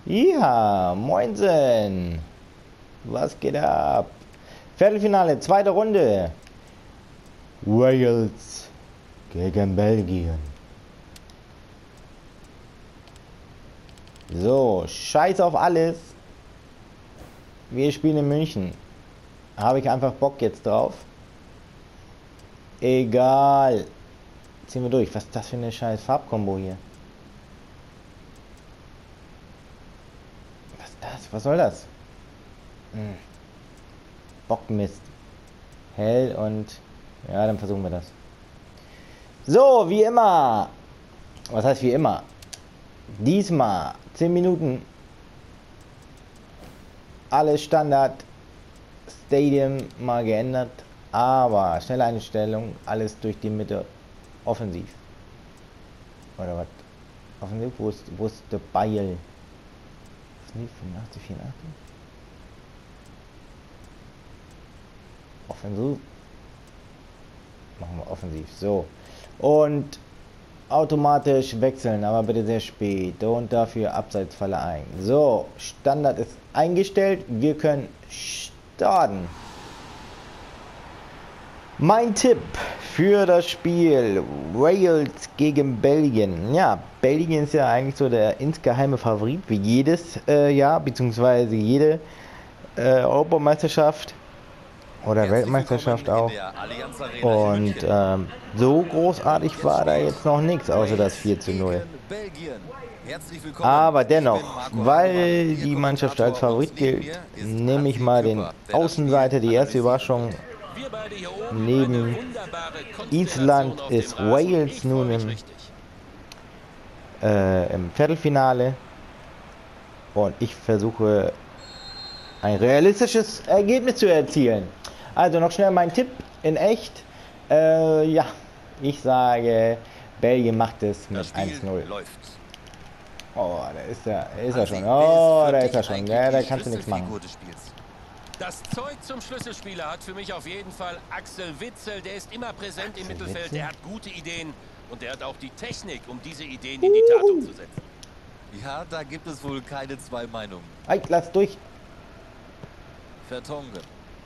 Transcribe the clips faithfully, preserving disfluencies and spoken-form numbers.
Ja, moinsen. Was geht ab? Viertelfinale, zweite Runde. Wales gegen Belgien. So, scheiß auf alles. Wir spielen in München. Habe ich einfach Bock jetzt drauf. Egal. Ziehen wir durch. Was ist das für eine scheiß Farbkombo hier? Was ist das? Was soll das? Hm. Bockmist. Hell und... Ja, dann versuchen wir das. So, wie immer. Was heißt wie immer? Diesmal zehn Minuten. Alles Standard. Stadium mal geändert. Aber schnelle Einstellung. Alles durch die Mitte. Offensiv. Oder was? Offensiv? Wo ist, wo ist der Beil? Offensiv fünfundachtzig, vierundachtzig. Offensiv. Machen wir offensiv. So. Und automatisch wechseln, aber bitte sehr spät. Und dafür Abseitsfalle ein. So. Standard ist eingestellt. Wir können starten. Mein Tipp für das Spiel Wales gegen Belgien. Ja, Belgien ist ja eigentlich so der insgeheime Favorit wie jedes äh, Jahr, beziehungsweise jede äh, Europameisterschaft oder Weltmeisterschaft auch. Und ähm, so großartig war da jetzt noch nichts, außer das vier zu null. Aber dennoch, weil die Mannschaft als Favorit gilt, nehme ich mal den Außenseiter, die erste Überraschung. Neben Island ist Wales nun im, äh, im Viertelfinale und ich versuche ein realistisches Ergebnis zu erzielen. Also noch schnell mein Tipp in echt. Äh, ja, ich sage, Belgien macht es mit eins null. Oh, da ist er, ist er schon. Oh, da ist er schon. Ja, da kannst du nichts machen. Das Zeug zum Schlüsselspieler hat für mich auf jeden Fall Axel Witsel. Der ist immer präsent Axel im Mittelfeld, Witzel? Der hat gute Ideen und der hat auch die Technik, um diese Ideen in die Tat umzusetzen. Ja, da gibt es wohl keine zwei Meinungen. Hey, lass durch. Vertongen.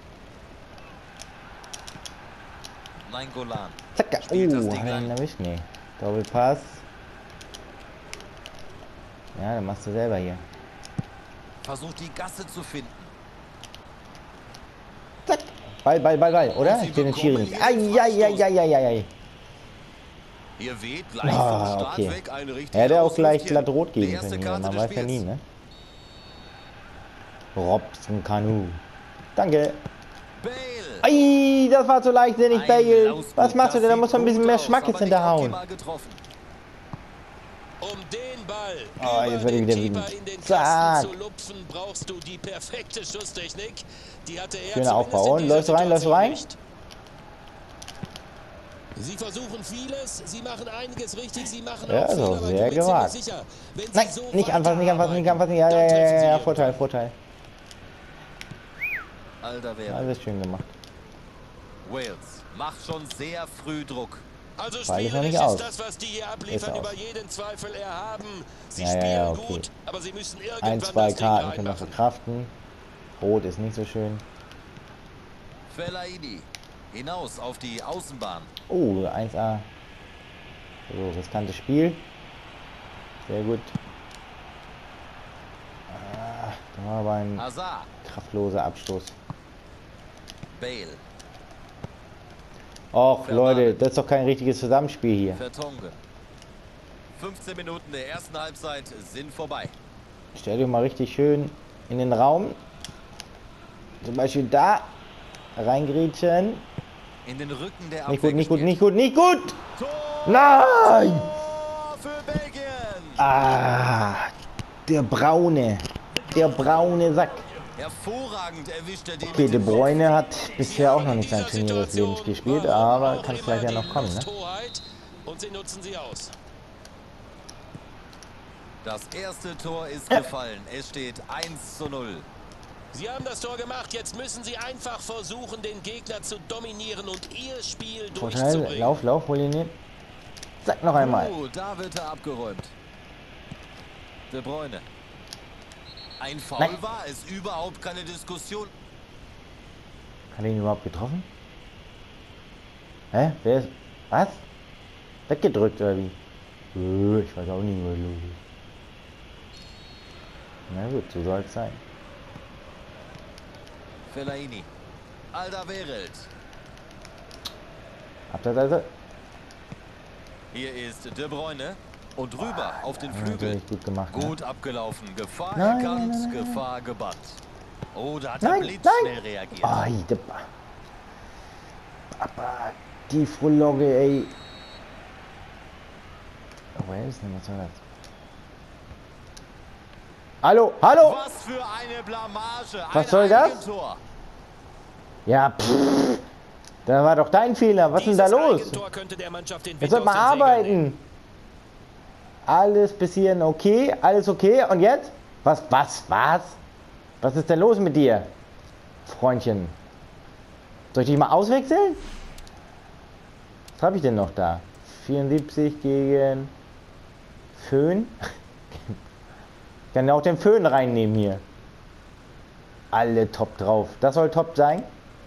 Nein, Golan. Zack, oh, hat er ihn erwischt? Nee. Doppelpass. Ja, dann machst du selber hier. Versuch die Gasse zu finden. Zack. Ball, Ball, Ball, Ball, oder? Ich den Schiri nicht. Eieieiei. Hier weht gleich ah, vom okay. Start weg eine richtige Er hätte auch gleich Auswurf. glatt rot geben können. Ja, man weiß ja nie, ne? Robson Kanu. Danke. Bale. Ei, das war zu leichtsinnig, Ein Bale. Lausbuch, Was machst du denn? Da das muss man ein bisschen sieht mehr gut Schmackes aus, aber hinterhauen. nicht optimal getroffen. Um den Ball Oh, jetzt über werde ich den wieder Keeper wütend. in den Zack. Kasten zu lupfen, brauchst du die perfekte Schusstechnik. Die hatte er Schöner Aufbau. zumindest Und in dieser läufst du rein, läufst du rein? Situation nicht. Sie versuchen vieles, sie machen einiges richtig, sie machen Ja, auch viel, so aber sehr ich bin gewagt. ziemlich sicher, wenn sie Nein, so nicht anfassen, nicht anfassen, nicht anfassen. Ja, ja, dann ja, treffen ja, sie ja, ihren Vorteil, Punkt. Vorteil. Alter Wert. Alles schön gemacht. Wales macht schon sehr früh Druck. Also Ball ist noch spielerisch nicht aus. ist das, was die hier abliefern, Ist über aus. jeden Zweifel erhaben. Sie Ja, ja, spielen ja, okay. gut, aber sie müssen Ein, irgendwann zwei das Ding Karten können wir reinmachen. verkraften. Rot ist nicht so schön. Fellaini hinaus auf die Außenbahn. Oh, eins a. So, riskantes Spiel. Sehr gut. Ah, da war aber ein Hazard. kraftloser Abstoß. Bale. Och, Leute, das ist doch kein richtiges Zusammenspiel hier. Vertongen. fünfzehn Minuten der ersten Halbzeit sind vorbei. Stell dich mal richtig schön in den Raum. Zum Beispiel da reingrätschen. In den Rücken der Nicht gut, nicht gut, gespielt. nicht gut, nicht gut! Tor Nein! für Belgien. Ah, der braune, der braune Sack. Hervorragend erwischt er den Okay, mit De dem Bruyne hat Sie bisher auch haben noch in nicht sein dieser Turnier des Lebens Situation gespielt, warum aber auch kann immer vielleicht ja die noch kommen, ne? Lufthoheit und sie nutzen sie aus. Das erste Tor ist gefallen. Es steht eins zu null. Sie haben das Tor gemacht, jetzt müssen sie einfach versuchen, den Gegner zu dominieren und ihr Spiel Vorteil, durchzubringen. Lauf, Lauf, hol ihn hin. Zack, noch einmal. Oh, da wird er abgeräumt. De Bruyne. Ein Foul Nein. war es, überhaupt keine Diskussion. Hat er ihn überhaupt getroffen? Hä? Wer ist... Was? Weggedrückt oder wie? Äh, Ich weiß auch nicht, was los ist. Na gut, so soll es sein. Fellaini. Alderweireld. Abseits also? Hier ist De Bruyne. Und rüber Ah, auf den ja, Flügel. natürlich gut gemacht, ne? Gut abgelaufen. Gefahr Nein, erkannt, nein, nein, nein. Gefahr gebannt. Oh, da hat er Nein, blitzschnell nein! reagiert. Ai, de Aber die Frohlogge, ey. Oh, wer ist denn? Was soll das? Hallo, hallo! Was für eine Blamage. Was ein soll das? Eigentor. Ja, pff. Da war doch dein Fehler. Was ist denn da los? Eigentor könnte der Mannschaft den Jetzt Wind sollte aus man den Segeln nehmen. arbeiten. Alles bis hierhin okay, alles okay. Und jetzt? Was, was, was? Was ist denn los mit dir, Freundchen? Soll ich dich mal auswechseln? Was habe ich denn noch da? vierundsiebzig gegen Föhn. Ich kann ja auch den Föhn reinnehmen hier. Alle top drauf. Das soll top sein.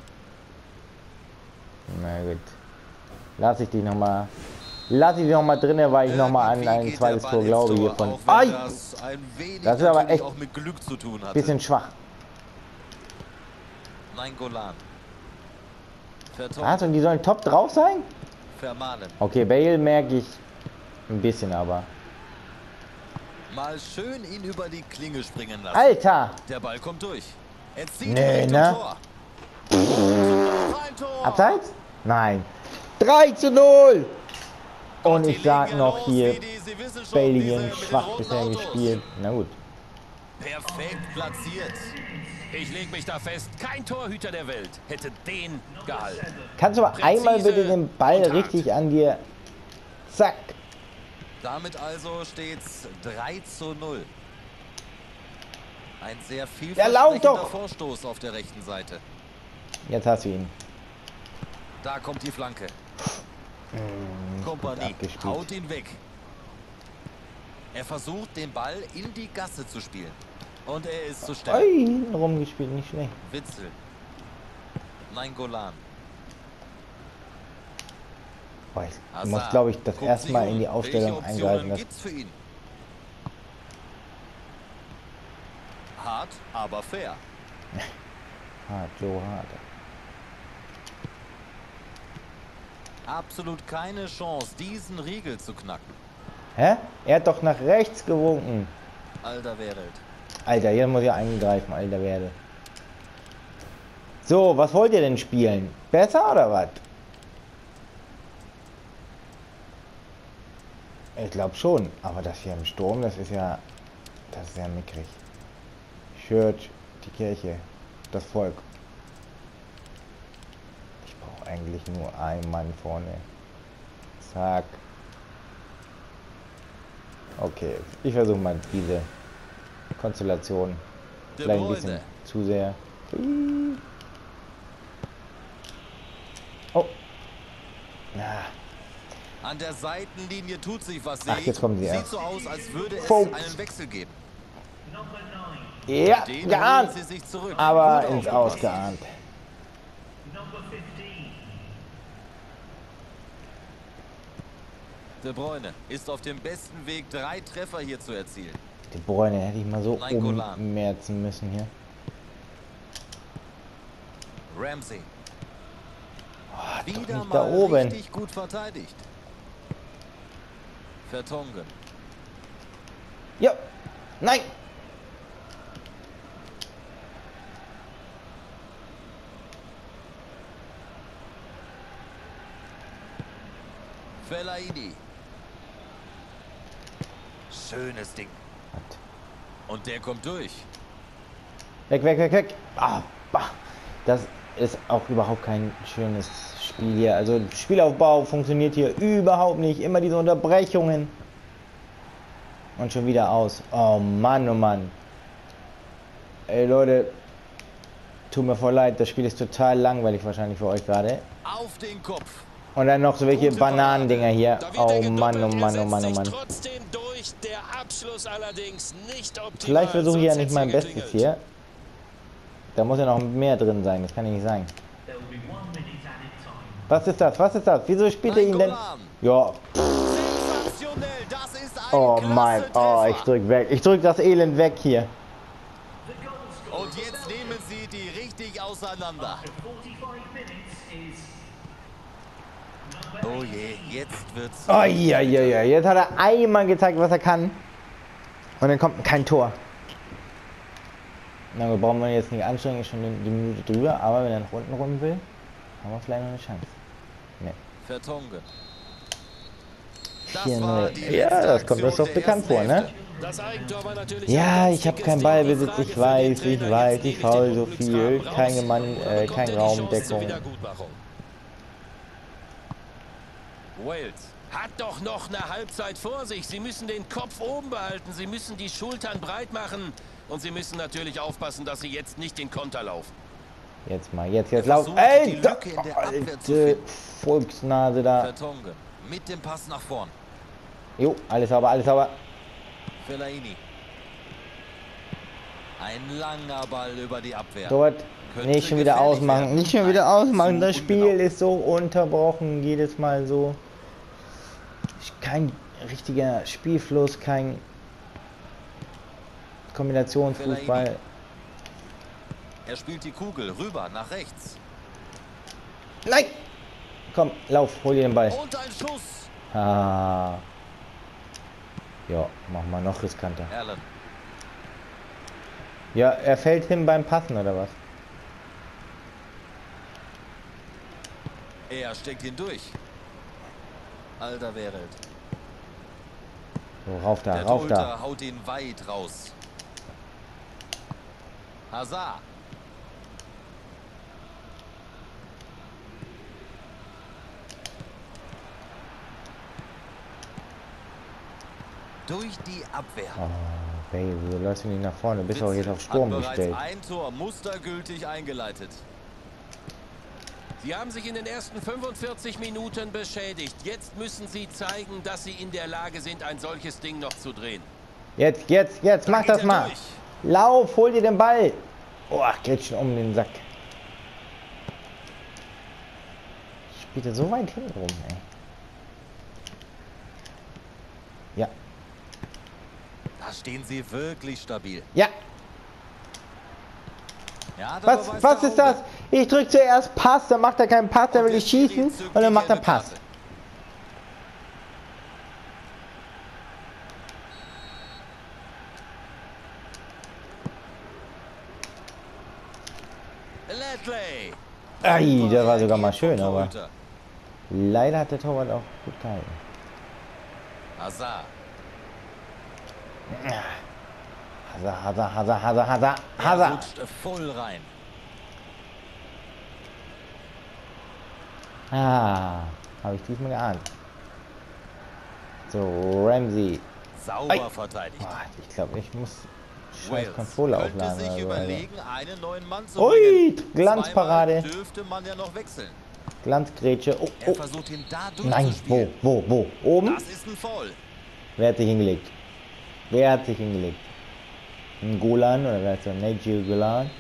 Na gut. Lass ich die noch mal. Lass ich die noch mal drinne, weil ich noch mal an Irgendwie ein geht zweites der Tor Ball glaube ins hier Tor, von. auch wenn Ai! Das, ein wenig Das ist aber natürlich echt auch mit Glück zu tun hatte. Bisschen schwach. Nein, Golan. Verton. Was? Und die sollen top drauf sein? Vermahlen. Okay, Bale merke ich ein bisschen, aber. Mal schön ihn über die Klinge springen lassen. Alter! Der Ball kommt durch. Er zieht Nee, Richtung ne? Tor. Und noch ein Tor. Abseits? Nein. drei zu null! Und Die ich sag legen noch los, hier, wie die- Sie wissen schon, diese Belgien mit den schwach roten bisher Autos. gespielt. Na gut. Perfekt platziert. Ich leg mich da fest, kein Torhüter der Welt hätte den gehalten. Kannst du aber Präzise einmal bitte den Ball und hart. richtig an dir. Zack. Damit also steht's drei zu null. Ein sehr lauf vielversprechender doch! Vorstoß auf der rechten Seite. Jetzt hast du ihn. Da kommt die Flanke. Hm, Kompanie abgespielt. haut ihn weg. Er versucht, den Ball in die Gasse zu spielen. Und er ist zu Ui, stellen. hinten rumgespielt, nicht schlecht. Witzel. Nein, Golan. Boah, ich Hazard muss, glaube ich, das guckt erste sich Mal um. in die Aufstellung Welche eingreifen. Optionen Das gibt's für ihn? Hart, aber fair. hart, so hart. Absolut keine Chance, diesen Riegel zu knacken. Hä? Er hat doch nach rechts gewunken. Alderweireld. Alter, hier muss ich eingreifen, alter Werde. So, was wollt ihr denn spielen? Besser oder was? Ich glaube schon, aber das hier im Sturm, das ist ja, das ist ja mickrig. Church, die Kirche, das Volk. Ich brauche eigentlich nur einen Mann vorne. Zack. Okay, ich versuche mal diese Konstellation. De Vielleicht ein Bruyne. bisschen zu sehr. Oh. Ja. An der Seitenlinie tut sich was. Ach, jetzt kommen sie Sieht erst. so aus, als würde es Folks. einen Wechsel geben. Ja, Den geahnt. holen sie sich zurück. Aber Gut ins aufgepasst. Ausgeahnt. De Bruyne ist auf dem besten Weg, drei Treffer hier zu erzielen. Die Bräune hätte ich mal so Nein, Golan. ummerzen müssen hier. Ramsey. Oh, doch Wieder nicht da mal oben. richtig gut verteidigt. Vertonghen. Ja. Nein. Fellaini. Schönes Ding. Und der kommt durch. Weg, weg, weg, weg. Ah, bah. Das ist auch überhaupt kein schönes Spiel hier. Also Spielaufbau funktioniert hier überhaupt nicht. Immer diese Unterbrechungen. Und schon wieder aus. Oh Mann, oh Mann. Ey Leute. Tut mir voll leid. Das Spiel ist total langweilig wahrscheinlich für euch gerade. Auf den Kopf. Und dann noch so welche Gute Bananendinger hier. Da wird Oh er Mann, oh gedoppelt, Mann, er oh Mann, oh setzt Mann. sich trotzdem durch. durch, der Abschluss allerdings nicht optimal. Vielleicht versuche ich ja Sonst nicht mein hätt's hier Bestes geklingelt. hier. Da muss ja noch mehr drin sein, das kann ja nicht sein. Was ist das? Was ist das? Wieso spielt er ihn denn? Ja. Sensationell, das ist ein Oh mein. Oh, ich Klassentreffer. drück weg. Ich drück das Elend weg hier. Und jetzt nehmen sie die richtig auseinander. Oh je, jetzt wird's. Oh ja, ja, ja. Jetzt hat er einmal gezeigt, was er kann. Und dann kommt kein Tor. Na gut, brauchen wir jetzt nicht anstrengen, ist schon die Minute drüber. Aber wenn er nach unten rum will, haben wir vielleicht noch eine Chance. Ne. Vertongen. Das vier war null. die Ja, letzte das kommt uns Aktion doch der bekannt ersten vor, ne? Hälfte. Das Eigentor war natürlich Ja, ein ganz ich habe dickes keinen Ding. Ballbesitz, Die ich Frage für den weiß, ich Trainer, weiß, jetzt ich ewig faul den so Unglücksrahmen viel, raus, kein Mann, oder äh, bekommt kein er die Chance zur Raumdeckung. Wiedergutmachung? Wales hat doch noch eine Halbzeit vor sich. Sie müssen den Kopf oben behalten, sie müssen die Schultern breit machen und sie müssen natürlich aufpassen, dass sie jetzt nicht den Konter laufen. Jetzt mal, jetzt, jetzt Er lauf. versucht, Ey, die da, Lücke in der Abwehr zu alte finden. Volksnase da. Vertongen mit dem Pass nach vorn. Jo, alles sauber, alles sauber. Fellaini. Ein langer Ball über die Abwehr. Dort Könnte nicht schon wieder gefährlich ausmachen, werden. nicht schon wieder Nein, ausmachen. zu Das Spiel ungenau. ist so unterbrochen, jedes Mal so. Kein richtiger Spielfluss, kein Kombinationsfußball. Fellaini. Er spielt die Kugel rüber nach rechts. Nein! Komm, lauf, hol dir den Ball. Und ein Schuss. Ah. Ja, mach mal noch riskanter. Allen. Ja, er fällt hin beim Passen oder was? Er steckt ihn durch. Alter Welt. So, rauf da, Der rauf da. Torhüter haut ihn weit raus. Hazard. Durch die Abwehr. Oh, Baby, du läufst nicht nach vorne, bist auch jetzt auf Witzel Sturm hat bereits gestellt. ein Tor mustergültig eingeleitet. Sie haben sich in den ersten fünfundvierzig Minuten beschädigt. Jetzt müssen sie zeigen, dass sie in der Lage sind, ein solches Ding noch zu drehen. Jetzt, jetzt, jetzt, mach geht das er mal. durch. Lauf, hol dir den Ball. Oh, geht schon um den Sack. Spielt er so weit hinten rum, ey. Ja, Da stehen sie wirklich stabil. ja. Ja, da Was, beweist was der ist das? Auge. Ich drück zuerst Pass, dann macht er keinen Pass, dann will ich schießen und dann macht er Pass. Ledley. Ei, der war sogar mal schön, Vom aber Torhüter. leider hat der Torwart auch gut gehalten. Hazard. Hazard, Hazard, Hazard, Hazard, Hazard, Er Hazard. rutscht voll rein. Ah, habe ich diesmal geahnt. So, Ramsey. Sauber Ei. verteidigt. Boah, ich glaube, ich muss scheiß Wales Controller könnte aufladen. sich oder so, Alter. überlegen, einen neuen Mann zu Ui, bringen. Glanzparade. Zweimal dürfte man ja noch wechseln. Glanzgrätsche. Oh, Er oh. versucht ihn da Nein, wo, durchzuspielen. wo, wo? Oben? Das ist ein Foul. Wer hat sich hingelegt? Wer hat sich hingelegt? Ein Golan oder wer ist der? Nigel Golan?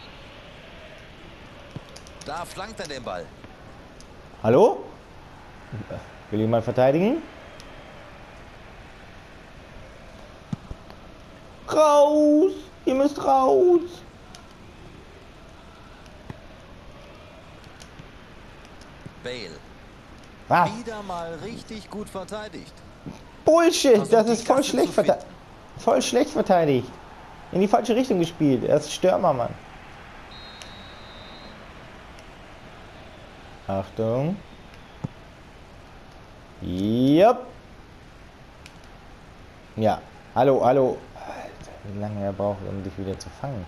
Da flankt er den Ball. Hallo? Will jemand verteidigen? Raus! Ihr müsst raus! Bale. Was? Wieder mal richtig gut verteidigt. Bullshit! Versucht, Das die ist voll Gasse schlecht zu verteidigt. Voll schlecht verteidigt. In die falsche Richtung gespielt. Er ist Stürmer, Mann. Achtung. Jupp. Ja. Hallo, hallo. Alter, wie lange er braucht, um dich wieder zu fangen.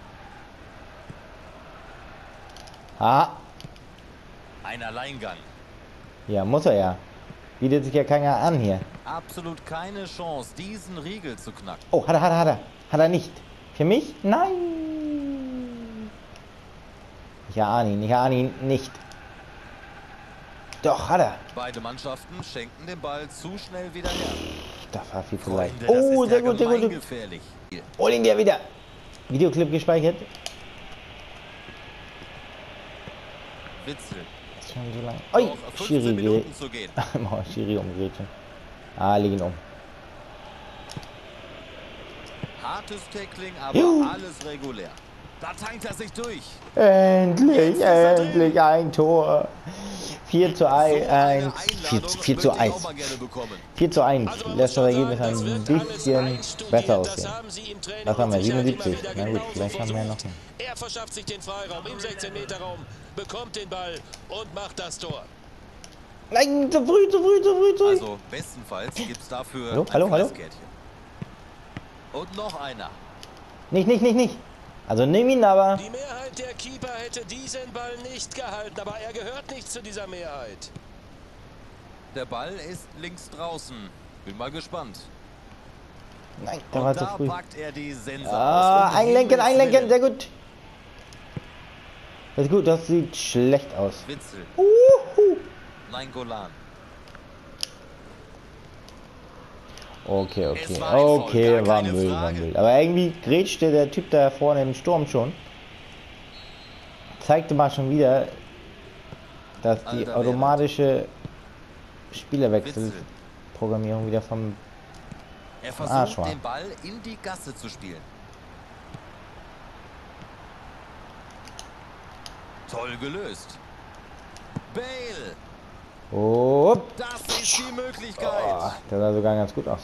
Ah. Ein Alleingang. Ja, muss er ja. Bietet sich ja keiner an hier. Absolut keine Chance, diesen Riegel zu knacken. Oh, hat er, hat er, hat er. Hat er nicht. Für mich? Nein. Ich erahne ihn, ich erahne ihn nicht. Doch, hat er. Beide Mannschaften schenken den Ball zu schnell wieder her. das war viel zu leicht. Freunde, das Oh, ist sehr ja gut, sehr gut. gemeingefährlich. Hol ihn dir wieder. Videoclip gespeichert. Witzel. Ist schon so lang. Oi, Noch fünfzehn Schiri Minuten geht. zu gehen. Oh, Schiri umgeht schon. Ah, leg ihn um. Hartes Tackling, aber Juhu. alles regulär. Da tankt er sich durch. Endlich, endlich ein Tor. vier zu So eine eins. vier, Einladung vier zu möchte ich auch eins. mal gerne bekommen. vier zu eins. Also man Lässt muss das schon Ergebnis sagen, das ein wird alles bisschen einstudiert. besser Das aussehen. haben sie im Training Was haben wir? mit Sicherheit siebenundsiebzig. immer wieder Na gut, genauso vielleicht haben wir ja noch. versucht. Er verschafft sich den Freiraum im sechzehn Meter Raum, bekommt den Ball und macht das Tor. Nein, zu früh, zu früh, zu früh, zu früh. Also bestenfalls gibt es dafür Hallo, ein hallo, hallo? Preiskärtchen. Und noch einer. Nicht, nicht, nicht, nicht. Also nimm ihn aber. Die Mehrheit der Keeper hätte diesen Ball nicht gehalten, aber er gehört nicht zu dieser Mehrheit. Der Ball ist links draußen. Bin mal gespannt. Nein, der Und war zu da früh. packt er die Sense Ah, aus. Um einlenken, Himmels einlenken, Willen. sehr gut. Das ist gut, das sieht schlecht aus. Witzel. Uhu. Nein, Golan. Okay, okay, Es war ein Foul, okay, gar war keine Müll, war Frage. Müll. Aber irgendwie grätschte der Typ da vorne im Sturm schon. Zeigte mal schon wieder, dass die Alter automatische Spielerwechselprogrammierung wieder vom Er Arsch versucht, war. den Ball in die Gasse zu spielen. Toll gelöst. Bale. Oh, Das ist die Möglichkeit. oh, der sah sogar ganz gut aus.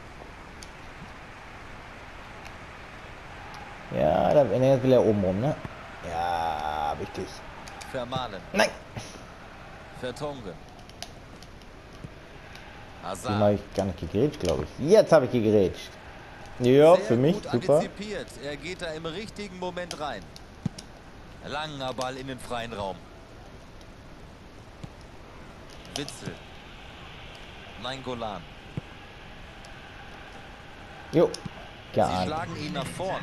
Ja, da bin jetzt wieder oben rum, ne? Ja, wichtig. Vermahlen. Nein! Vertongen. Den Hazard. habe ich gar nicht gegrätscht, glaube ich. Jetzt habe ich gegrätscht. Ja, Sehr für mich gut super. antizipiert. Er geht da im richtigen Moment rein. Langer Ball in den freien Raum. Witzel. Nein, Golan. Jo, Sie geahnt. schlagen ihn nach vorn.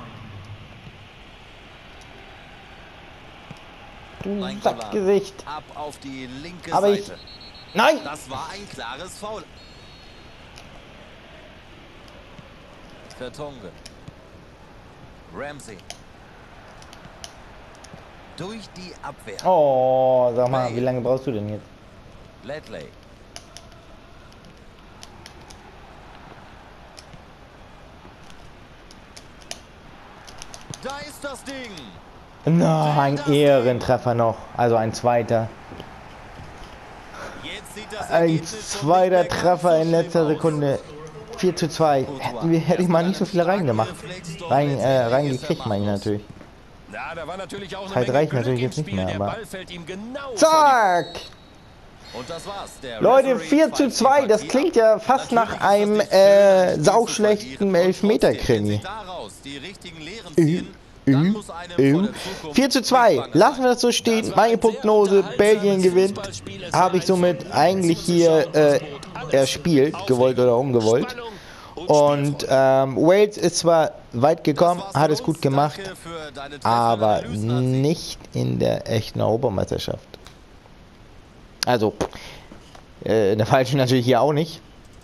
Du Nein, Sackgesicht. Ab auf die linke Aber ich- Seite. Nein! Das war ein klares Foul. Vertongen. Ramsey. Durch die Abwehr. Oh, sag mal, Bale. wie lange brauchst du denn jetzt? Ledley. Da ist das Ding. Na, ein Ehrentreffer noch. Also ein zweiter. Jetzt sieht das Ein Ergebnis schon zweiter nicht mehr ganz Treffer so in schlimm letzter aus. Sekunde. vier zu zwei. Hätten wir, hätte ich mal nicht so viele reingemacht. Rein, äh, reingekriegt, meine ich natürlich. Ja, da war natürlich auch eine Zeit Menge reicht Glück natürlich im jetzt nicht Spiel. mehr, Der aber- Ball fällt ihm genau vor Zack! Und das war's. Der Leute, Referee vier zu pfeift die zwei, das Partie klingt ab. ja fast Natürlich nach ist das einem nicht schön, äh, ein Spiel zu sauschlechten verlieren. Und trotzdem, Elfmeter-Krimi. wenn Sie daraus die richtigen Lehren ziehen, dann muss einem vor der Zukunft vier zu nicht zwei, bange lassen wir sein. das so stehen. Das war Meine ein sehr Prognose, unterhaltsames Belgien gewinnt, Fußballspiel. Es habe war ich somit ein eigentlich hier äh, erspielt, gewollt oder ungewollt. Spannung Und ähm, Wales ist zwar weit gekommen, Das war's hat von es gut uns. gemacht, Danke für deine aber treffenden Analysen, Hansi. nicht in der echten Europameisterschaft. Also, äh, in der falschen natürlich hier auch nicht.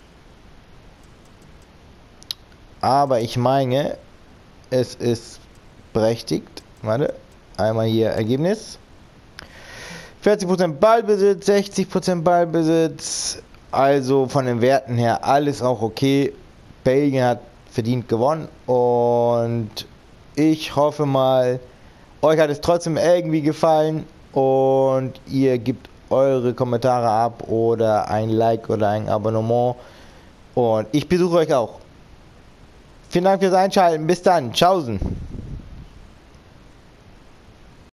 Aber ich meine, es ist berechtigt. Warte, einmal hier Ergebnis. vierzig Prozent Ballbesitz, sechzig Prozent Ballbesitz. Also von den Werten her alles auch okay. Belgien hat verdient gewonnen. Und ich hoffe mal, euch hat es trotzdem irgendwie gefallen. Und ihr gebt eure Kommentare ab oder ein Like oder ein Abonnement. Und ich besuche euch auch. Vielen Dank fürs Einschalten. Bis dann. Tschaußen.